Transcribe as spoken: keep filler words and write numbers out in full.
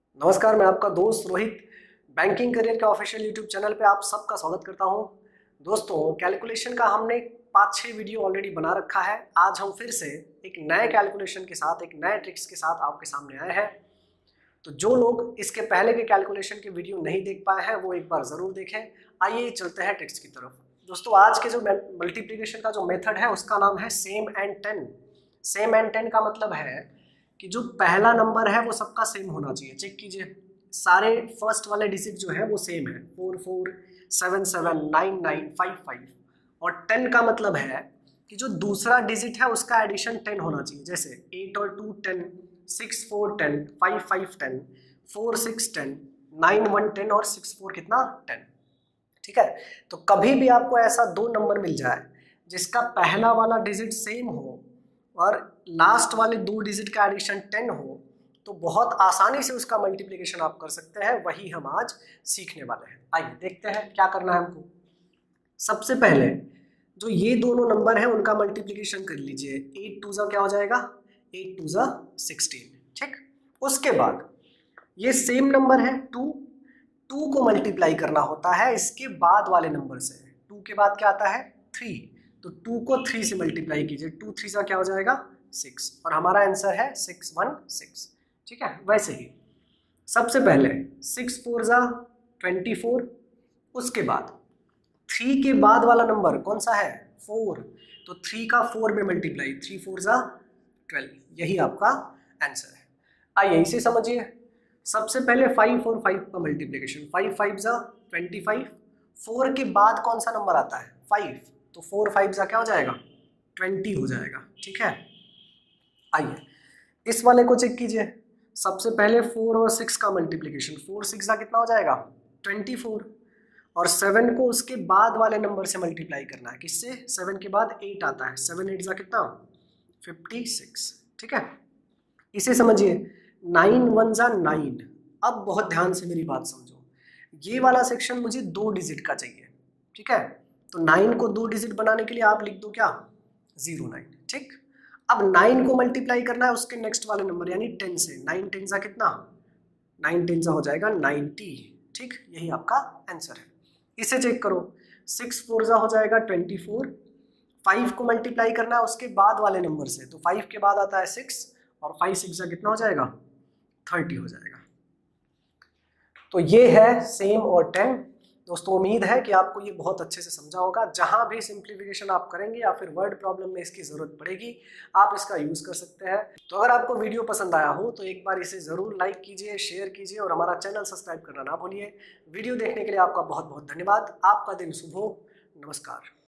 नमस्कार, मैं आपका दोस्त रोहित बैंकिंग करियर के ऑफिशियल यूट्यूब चैनल पे आप सबका स्वागत करता हूं। दोस्तों, कैलकुलेशन का हमने पाँच छः वीडियो ऑलरेडी बना रखा है। आज हम फिर से एक नए कैलकुलेशन के साथ, एक नए ट्रिक्स के साथ आपके सामने आए हैं। तो जो लोग इसके पहले के कैलकुलेशन के वीडियो नहीं देख पाए हैं वो एक बार ज़रूर देखें। आइए चलते हैं ट्रिक्स की तरफ। दोस्तों, आज के जो मल्टीप्लिकेशन का जो मेथड है उसका नाम है same and ten. Same and ten का मतलब है कि जो पहला नंबर है वो सबका सेम होना चाहिए। चेक कीजिए, सारे फर्स्ट वाले डिजिट जो है वो सेम है, four four seven seven nine nine five five. और टेन का मतलब है कि जो दूसरा डिजिट है उसका एडिशन टेन होना चाहिए। जैसे एट और two ten, six four ten, five five ten, four six ten, nine one ten और सिक्स फोर कितना टेन। ठीक है, तो कभी भी आपको ऐसा दो नंबर मिल जाए जिसका पहला वाला डिजिट सेम हो और लास्ट वाले दो डिजिट का एडिशन टेन हो, तो बहुत आसानी से उसका मल्टीप्लिकेशन आप कर सकते हैं। वही हम आज सीखने वाले हैं। आइए देखते हैं क्या करना है हमको। सबसे पहले जो ये दोनों नंबर हैं उनका मल्टीप्लिकेशन कर लीजिए। एट टू ज़ा क्या हो जाएगा, एट टू ज़ा सिक्सटीन। ठीक, उसके बाद ये सेम नंबर है टू, टू को मल्टीप्लाई करना होता है इसके बाद वाले नंबर से। टू के बाद क्या आता है, थ्री, तो टू को थ्री से मल्टीप्लाई कीजिए। टू थ्री सा क्या हो जाएगा, सिक्स, और हमारा आंसर है सिक्स वन सिक्स। ठीक है, वैसे ही सबसे पहले सिक्स फोर ज़ा ट्वेंटी फोर, उसके बाद थ्री के बाद वाला नंबर कौन सा है, फोर, तो थ्री का फोर में मल्टीप्लाई, थ्री फोर ज़ा ट्वेल्व, यही आपका आंसर है। आइए इसे समझिए। सबसे पहले फाइव और फाइव का मल्टीप्लिकेशन, फाइव फाइव ज़ा ट्वेंटी फाइव, फोर के बाद कौन सा नंबर आता है, फाइव, तो फोर फाइव ज़ा क्या हो जाएगा, ट्वेंटी हो जाएगा। ठीक है, आइए इस वाले को चेक कीजिए। सबसे पहले फोर और सिक्स का मल्टीप्लिकेशन, फोर सिक्स ज़ा कितना हो जाएगा, ट्वेंटी फोर, और सेवन को उसके बाद वाले नंबर से मल्टीप्लाई करना है। किससे, सेवन के बाद एट आता है, सेवन एट ज़ा कितना, फिफ्टी सिक्स। ठीक है, इसे समझिए। नाइन वन ज़ा नाइन। अब बहुत ध्यान से मेरी बात समझो, ये वाला सेक्शन मुझे दो डिजिट का चाहिए। ठीक है, तो नाइन को दो डिजिट बनाने के लिए आप लिख दो क्या, जीरो नाइन। ठीक, अब नाइन को मल्टीप्लाई करना है उसके नेक्स्ट वाले नंबर यानी टेन से। नाइन टेन सा कितना, नाइन टेन सा हो जाएगा नाइन्टी। ठीक, यही आपका आंसर है। इसे चेक करो, सिक्स फोर सा हो जाएगा ट्वेंटी फोर, फाइव को मल्टीप्लाई करना है उसके बाद वाले नंबर से, तो फाइव के बाद आता है सिक्स, और फाइव सिक्स सा कितना हो जाएगा, थर्टी हो जाएगा। तो ये है सेम और टेन। दोस्तों, उम्मीद है कि आपको ये बहुत अच्छे से समझा होगा। जहाँ भी सिंप्लीफिकेशन आप करेंगे या फिर वर्ड प्रॉब्लम में इसकी ज़रूरत पड़ेगी, आप इसका यूज़ कर सकते हैं। तो अगर आपको वीडियो पसंद आया हो तो एक बार इसे ज़रूर लाइक कीजिए, शेयर कीजिए और हमारा चैनल सब्सक्राइब करना ना भूलिए। वीडियो देखने के लिए आपका बहुत बहुत धन्यवाद। आपका दिन शुभ हो। नमस्कार।